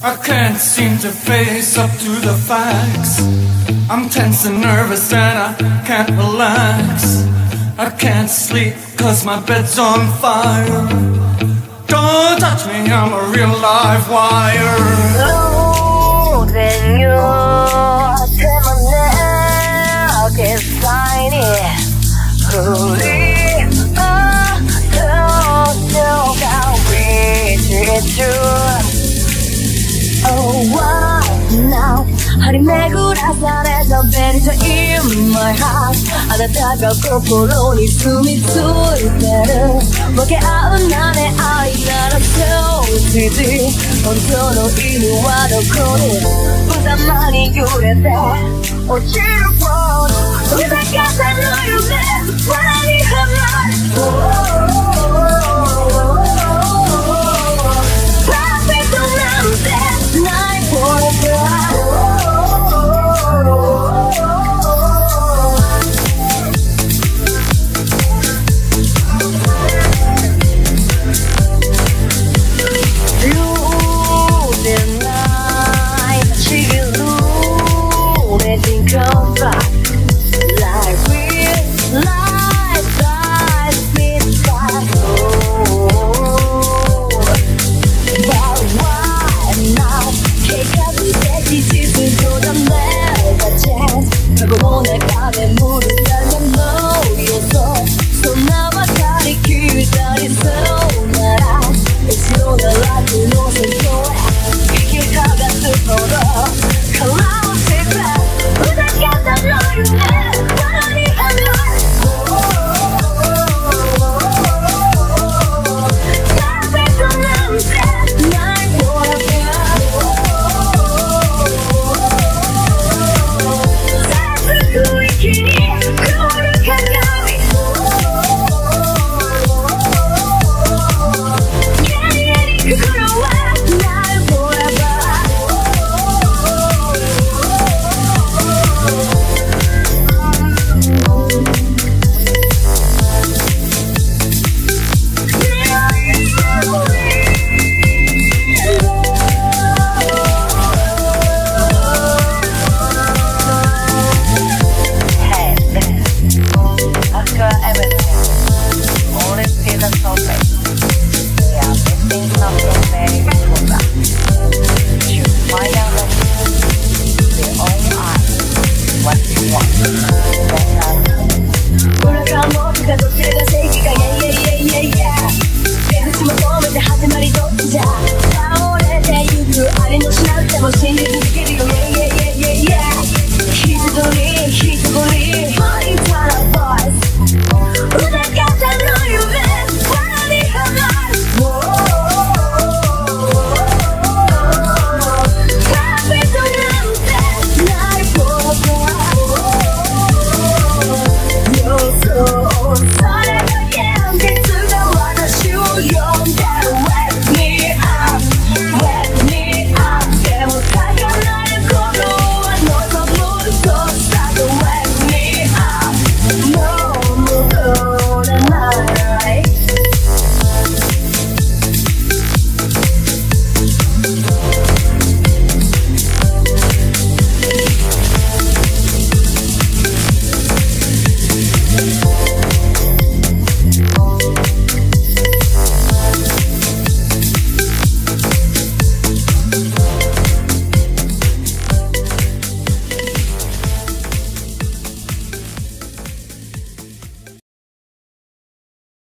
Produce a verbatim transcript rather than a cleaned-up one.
I can't seem to face up to the facts. I'm tense and nervous and I can't relax. I can't sleep cause my bed's on fire. Don't touch me, I'm a real live wire. Oh, then you're I can find it. Holy, I don't know how reach it through. Oh, wow, now張り巡らされたベルト in my heart あなたが心に住み着いてる分け合うなね愛なら so easy 本当の意味はどこに無様に揺れて落ちる world 飛び出方の夢笑いにはまる